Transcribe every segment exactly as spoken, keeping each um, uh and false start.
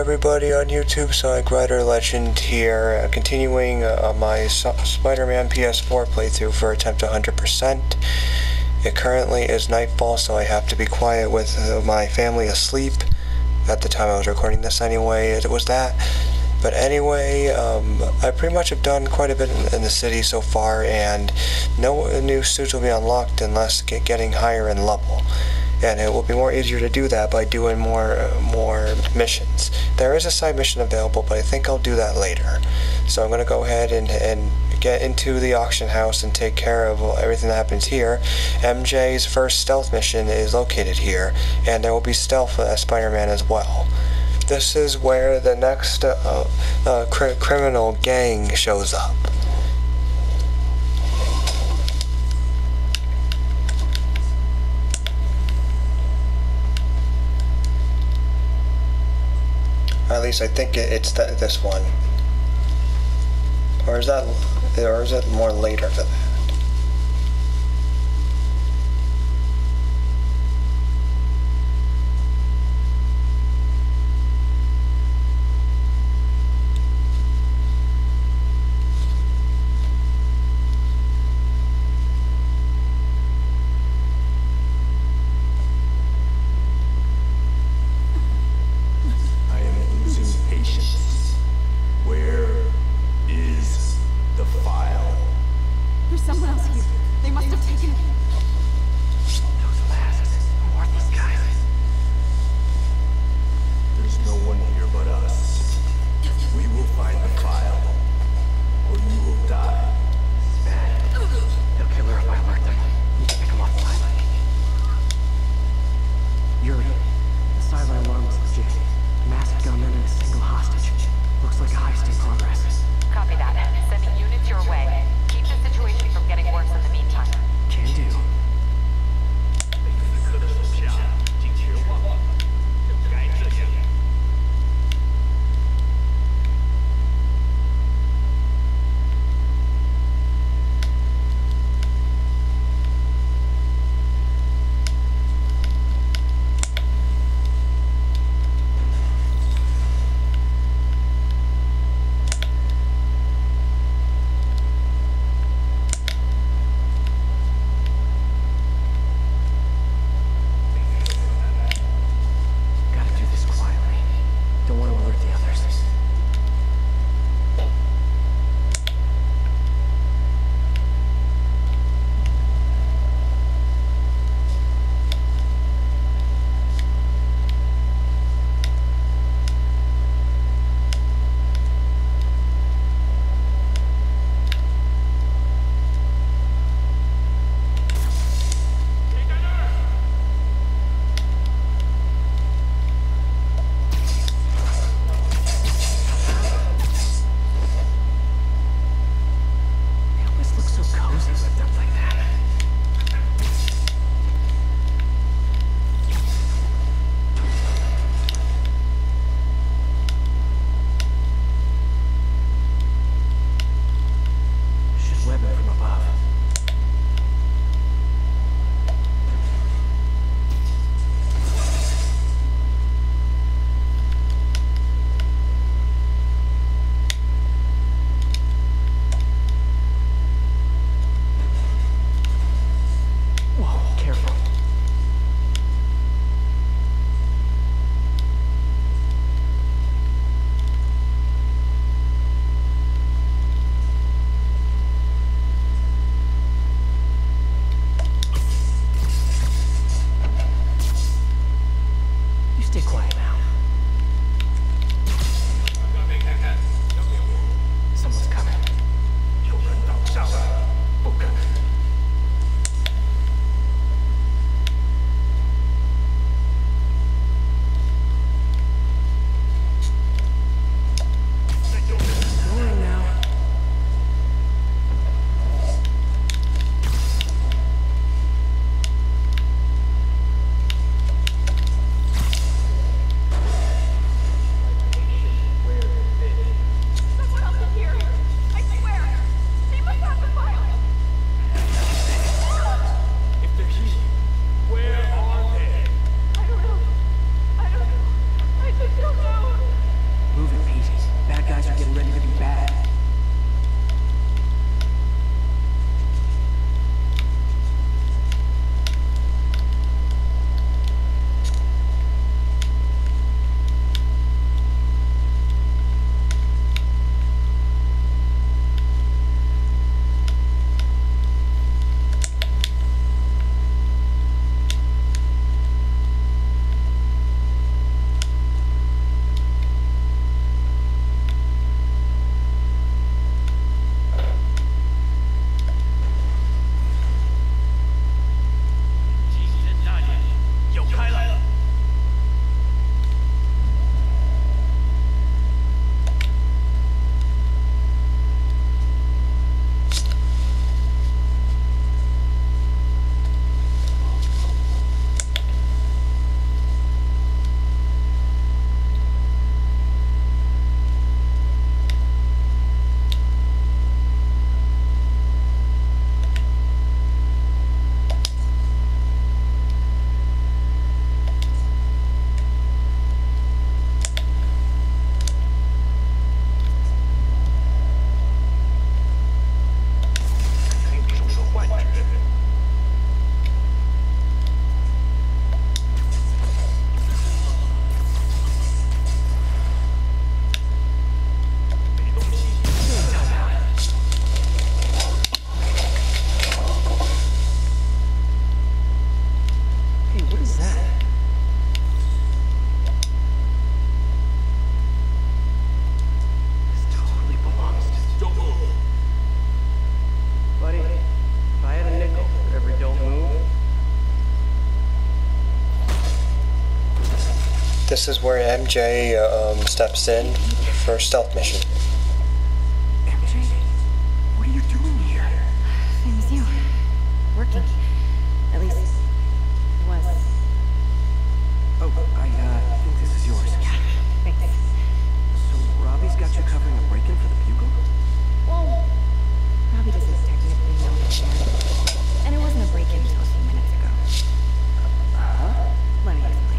everybody on YouTube, Sonic Rider Legend here, uh, continuing uh, my so Spider-Man P S four playthrough for attempt one hundred percent. It currently is nightfall, so I have to be quiet with uh, my family asleep. At the time I was recording this anyway, it was that. But anyway, um, I pretty much have done quite a bit in, in the city so far, and no new suits will be unlocked unless get, getting higher in level. And it will be more easier to do that by doing more uh, more missions. There is a side mission available, but I think I'll do that later. So I'm going to go ahead and, and get into the auction house and take care of everything that happens here. M J's first stealth mission is located here, and there will be stealth as Spider-Man as well. This is where the next uh, uh, cr criminal gang shows up. At least I think it's th this one. Or is that, or is it more later than that? this is where M J uh, um, steps in for a stealth mission. M J? What are you doing here? Same as you. Working. At least, was. Oh, I, uh, think this is yours. Yeah, thanks. So, Robbie's got you covering a break-in for the Bugle? Well, Robbie doesn't technically know that yet. And it wasn't a break-in until a few minutes ago. Huh? Let me explain.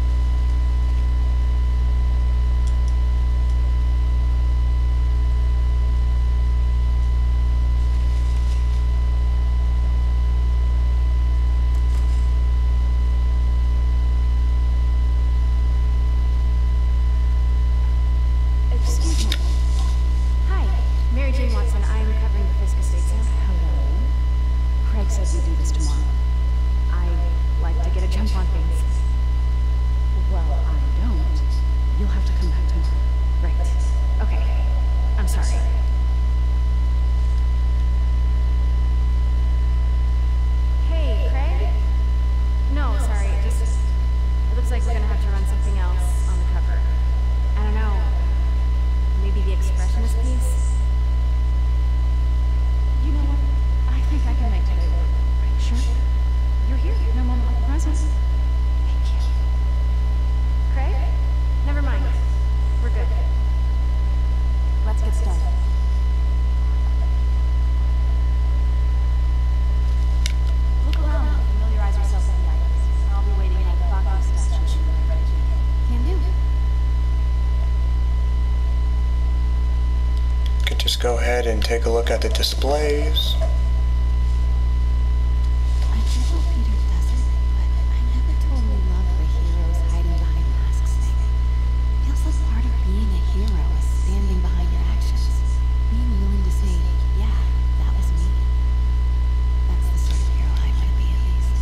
Excuse me. Hi, Mary Jane Watson. I'm covering the Fisk estate sale. Hello. Craig said we do this tomorrow. I like to get a jump on things. Well, I don't. You'll have to come back tomorrow. Right. Okay. I'm sorry. Hey, Craig? No, sorry. Just, it looks like we're gonna have to run something else on the cover. I don't know. Maybe the expressionist piece? You know what? I think I can make today work. Sure. You're here. No moment like the present. Thank you. Craig? Never mind. We're good. Let's get started. Look around and familiarize yourself with the items. I'll be waiting at the box station when I'm ready to. Can do. You can just go ahead and take a look at the displays. I get what Peter does it, but I never totally loved the heroes hiding behind masks thing. Feels like part of being a hero is standing behind your actions. Being willing to say, yeah, that was me. That's the sort of hero I want to be, at least.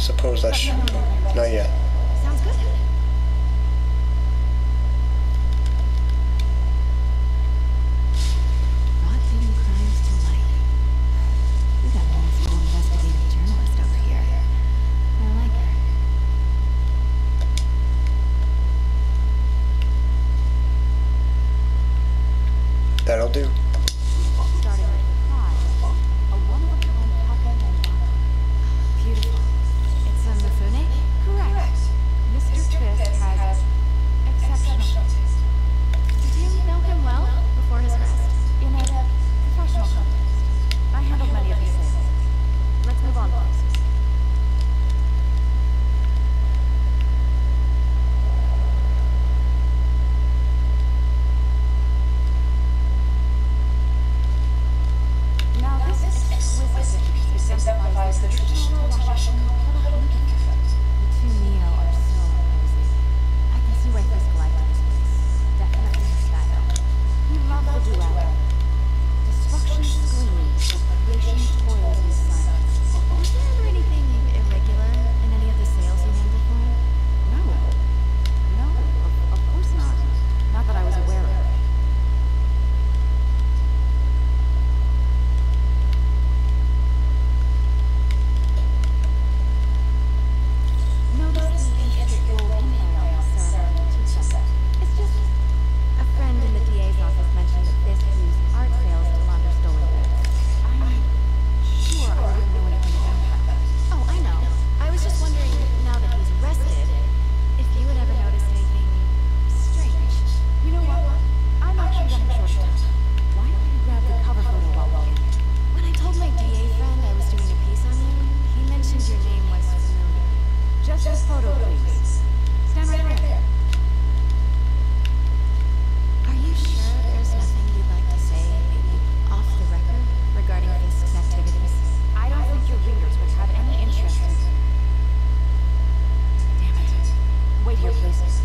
suppose I should. Not yet. Sounds good. Brought hidden crimes to light. We got an old school investigative journalist over here. I like her. That'll do. Starting with the prize, a one-of-a-kind pocket and bottle. Beautiful. It's a Mifune? Correct. Mister Fisk has exceptional taste. Did you know him well before his arrest? In a professional context. I handled many of his sales. Let's move on, please. Now this exquisite piece exemplifies the traditional Washington Hookup effect. The two Neo are so cozy. I can see why Fisk liked this place. Definitely his style. He loved the duality. Destruction screams, creation toils in silence. Was there ever anything irregular in any of the sales you handled for him? No. No, of, of course not. Not that I was aware of. Notice the intricate gold inlay on the ceremonial tea set. It's just a friend in the D A's office mentioned that Fisk used art sales to launder stolen goods. I'm sure I wouldn't know anything about that. Oh, I know. I was just wondering, now that he's arrested, if you had ever noticed anything strange. You know what? I'm actually running short of time. Why don't you grab the cover photo while we're in here? When I told my D A friend I was doing a piece on you, he mentioned your name was familiar. Just this photo, please. Stand right there. Are you sure there's nothing you'd like to say, maybe off the record, regarding Fisk's activities? I don't think your readers would have any interest in them. Damn it. Wait here, please.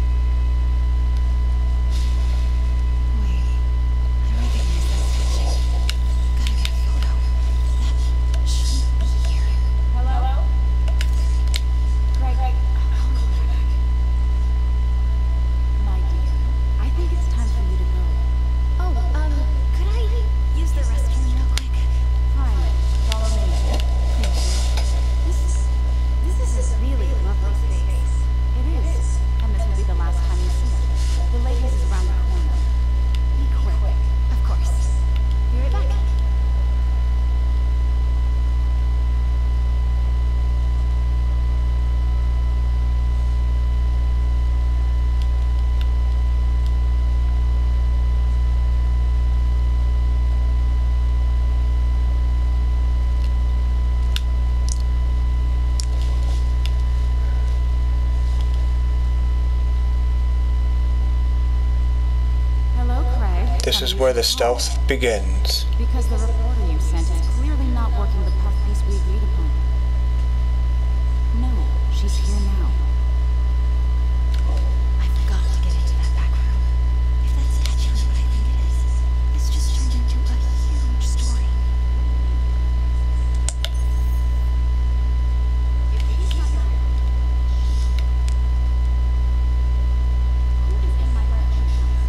Wait. I recognize that sketching. Gotta get a photo. That shouldn't be here. Hello? Greg, Greg, I'll be right back. My dear, I think it's time for you to go. Oh, um, could I use the restroom real quick? Fine, follow me. Thank you. This, this is a really lovely space. It is, and this will be the last time you see it. The ladies is around the corner. Be quick. Of course. Be right back. Hello, Craig. This is where the stealth begins. Because the reporter you sent is clearly not working the puff piece we agreed upon. No, she's here now. I forgot to get into that back room. If that's actually what I think it is, this just turned into a huge story. If he's not here, who is in my auction house?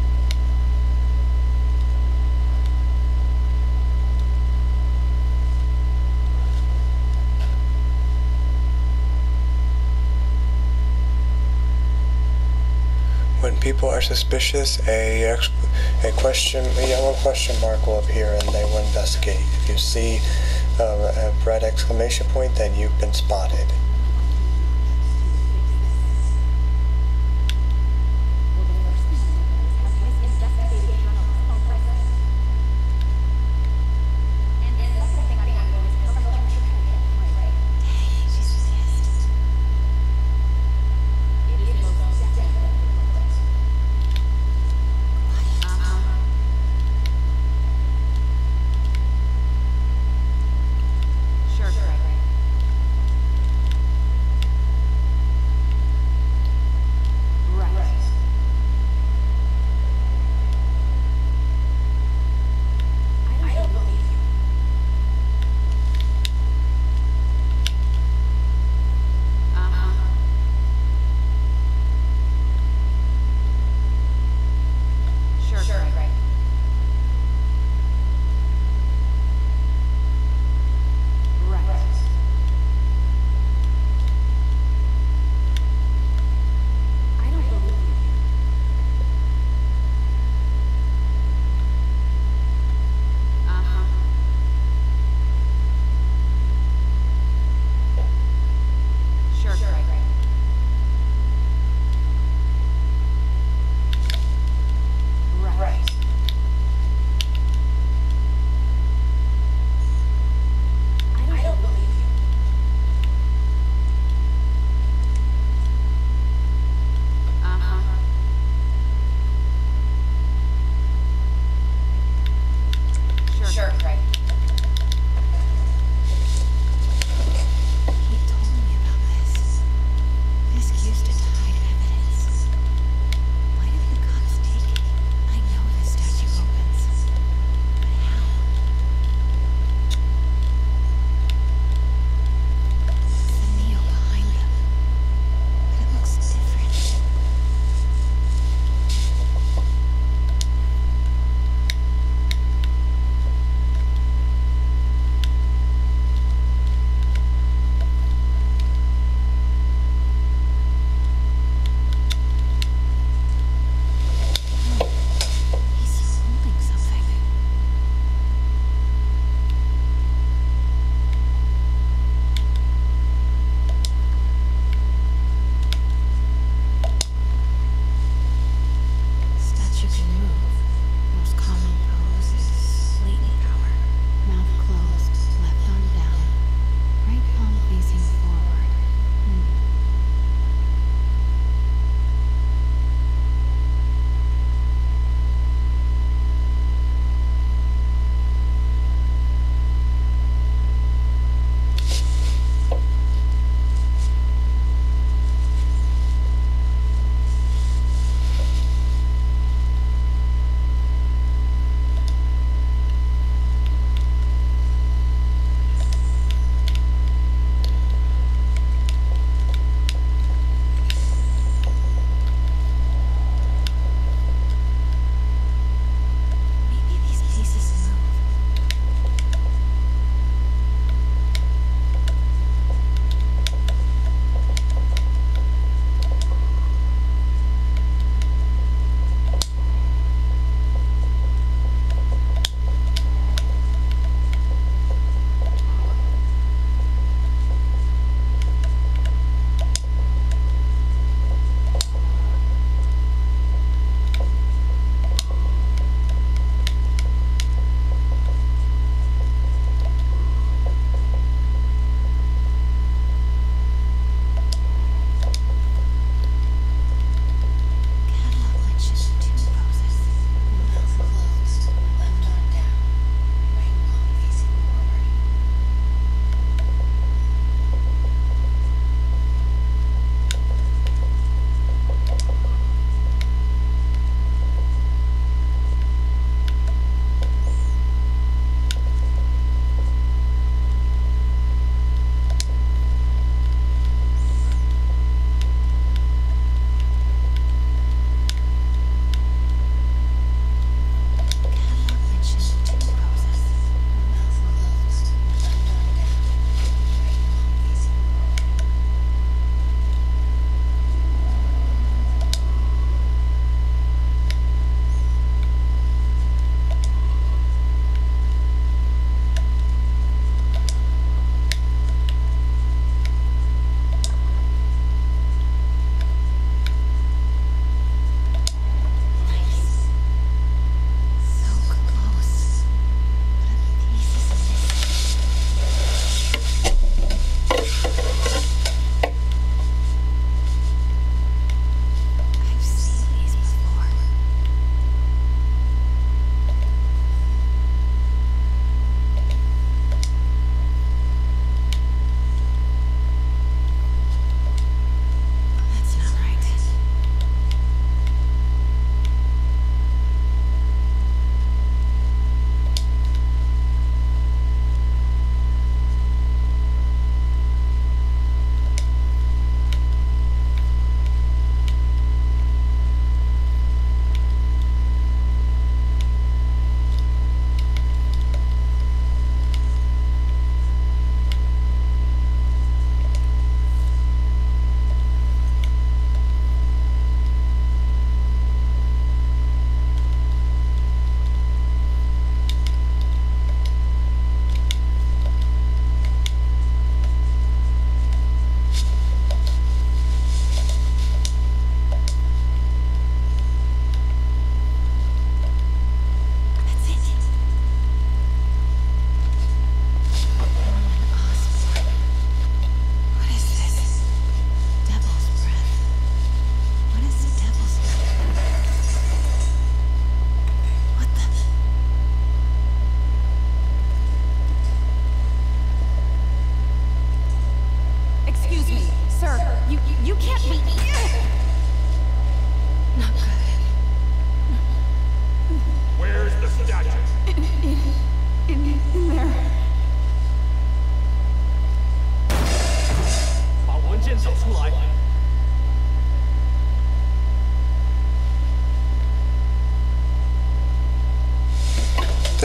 When people are suspicious, a ex a question, a yellow question mark will appear, and they will investigate. If you see uh, a red exclamation point, then you've been spotted. Well, the first thing I'm gonna do is have his investigative journalist arrested. And the second thing I'm gonna do is cover her trip. Dang, she's pissed. It is most definitely. Uh-huh. Sure, Craig.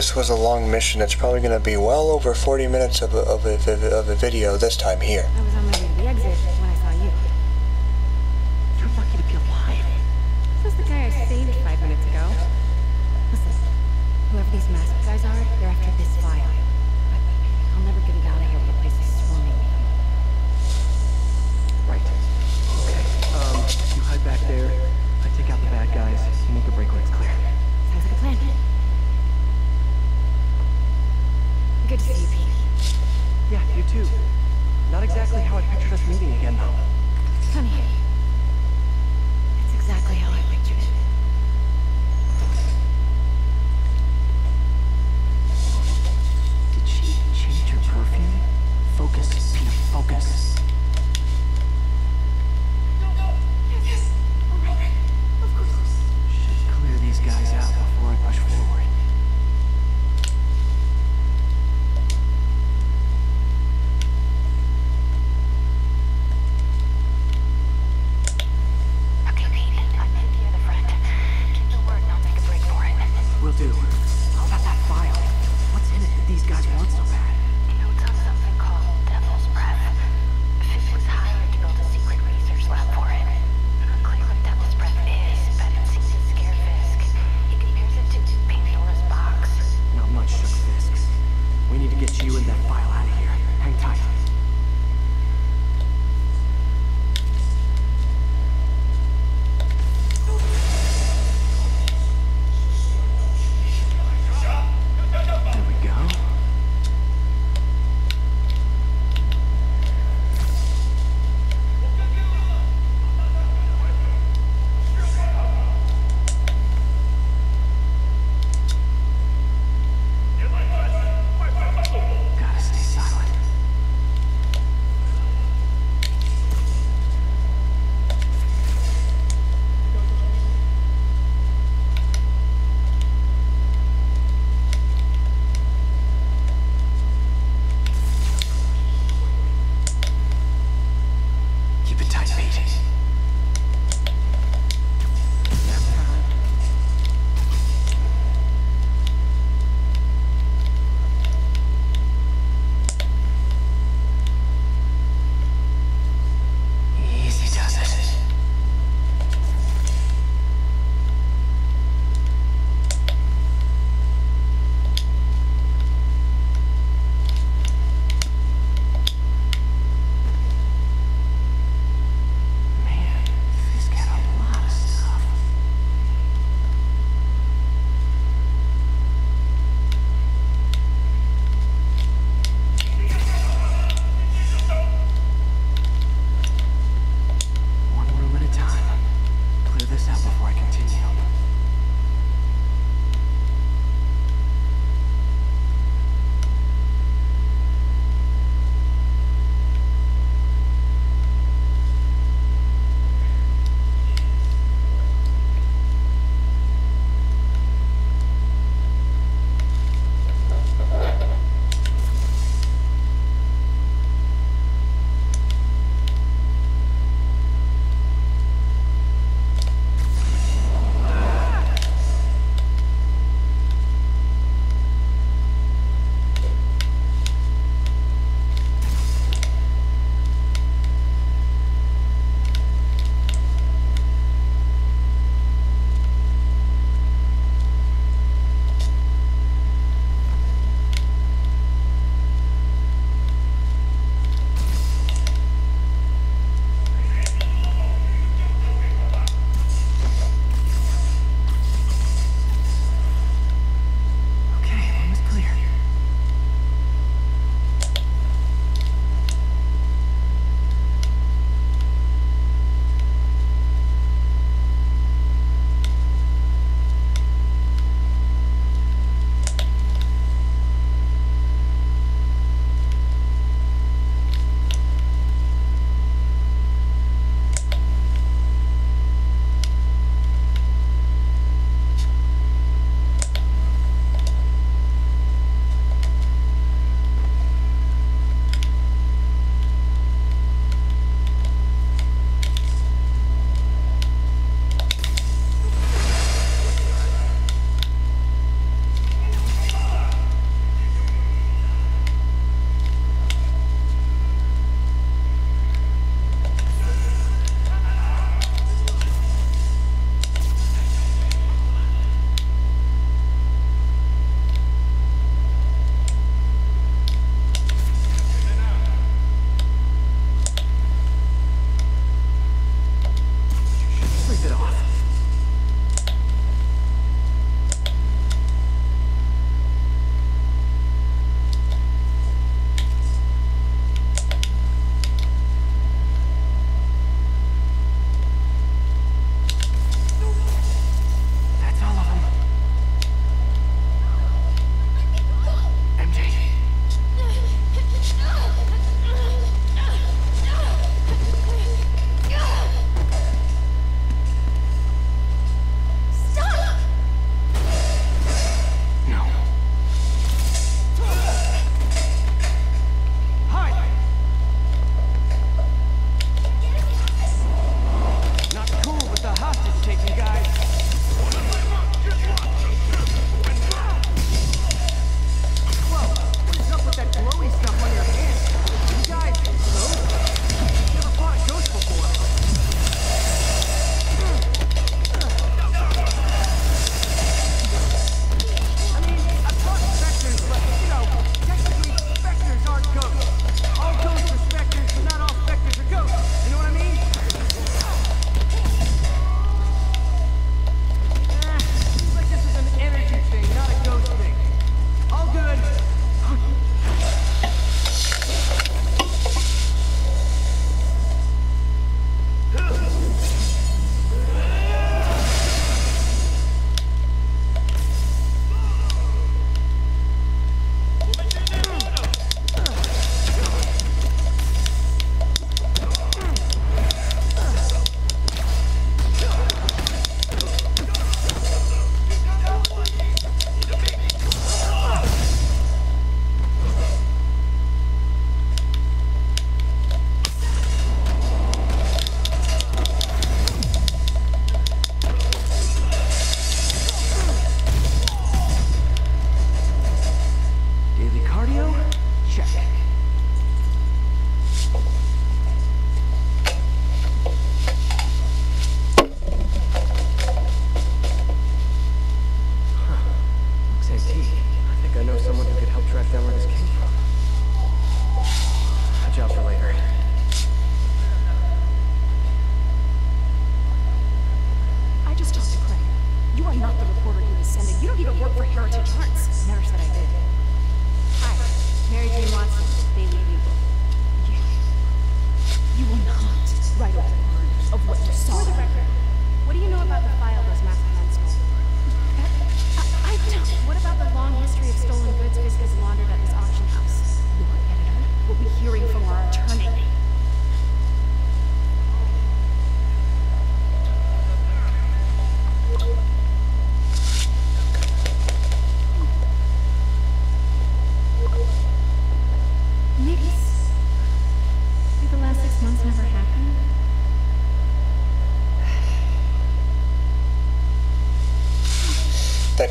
this was a long mission. It's probably going to be well over forty minutes of a, of, a, of a video this time here. I was on my way to the exit when I saw you. You're lucky to be alive. This is the guy I saved five minutes ago. Listen, whoever these masked guys are, they're after this file. But I'll never get it out of here when the place is swarming with them. Right. Okay. Um, you hide back there. I take out the bad guys. You make a break when it's clear. Sounds like a plan. Good to see you, Pete. Yeah, you too. Not exactly how I pictured us meeting again, though. Funny. It's exactly how I pictured it. Did she change her perfume? Focus, Pete, focus. Yes. All right. Of course. Should clear these guys out before I push forward. Okay, Pete. I'm in.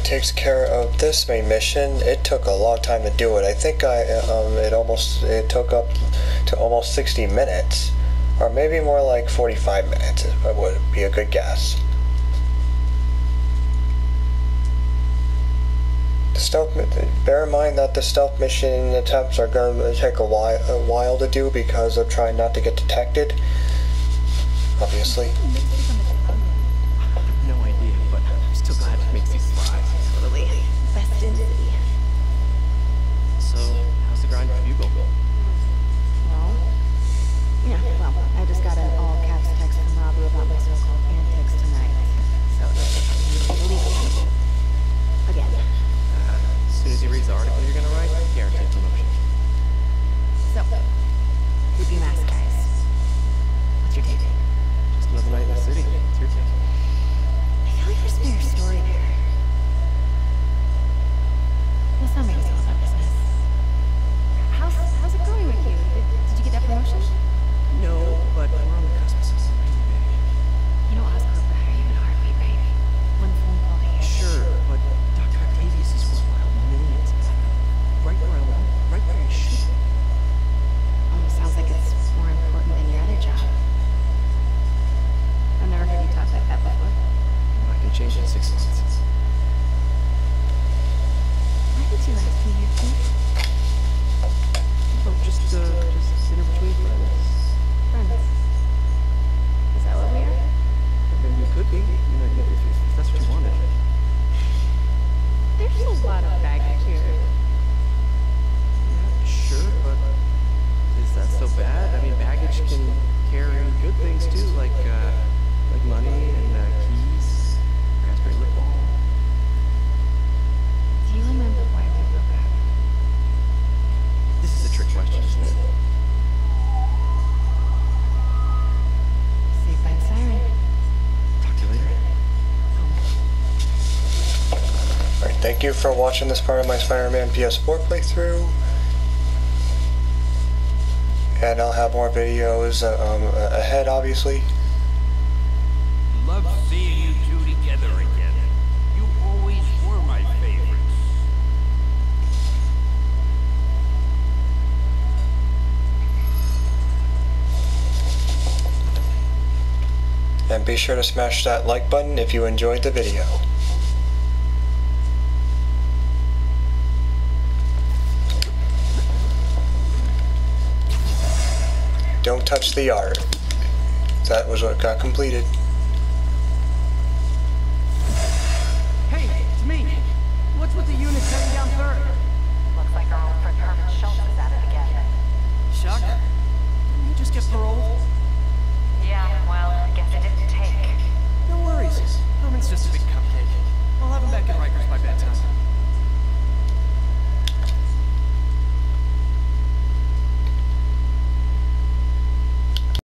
takes care of this main mission. It took a long time to do it. I think I um, it almost it took up to almost sixty minutes, or maybe more like forty-five minutes. It would be a good guess. The stealth. Bear in mind that the stealth mission attempts are going to take a while, a while to do because of trying not to get detected. Obviously. No idea, but I'm still glad it makes you smile. Totally. Best in city. So, how's the grind for you going? Well, yeah, well, I just got an all-caps text from Robbie about my so-called antics tonight. So, that's illegal. Again. Uh, as soon as he reads the article you're gonna write, guaranteed promotion. So, keep your mask, guys. What's your take? Just another night in the city. It's your take. I feel like there's a bigger story there. Let's not make it all about business. How's, how's it going with you? Did, did you get that promotion? No, but we're on the cusp of something really big. You know Oscar would hire you in a heartbeat, right? One phone call to hear. Sure, but Doctor Octavius is worth wild millions. Right where I want, right where I should. Almost sounds like it's more important than your other job. I've never heard you talk like that before. I can change in six months. Why did you ask me here, Pete? Oh, just, uh, just dinner between friends. Friends. Is that what we are? I mean, we could be, you know, if, if, if that's what you wanted. There's a lot of baggage here. Yeah, sure, but is that so bad? I mean, baggage can carry good things too, like, uh, like money and uh, keys, raspberry lip balm. Do you remember why we broke up? This is a trick question, isn't it? Saved by the siren. Talk to you later. Alright, thank you for watching this part of my Spider-Man P S four playthrough. And I'll have more videos uh, um, ahead, obviously. Love seeing you two together again. You always were my favorites. And be sure to smash that like button if you enjoyed the video. Don't touch the art. That was what got completed.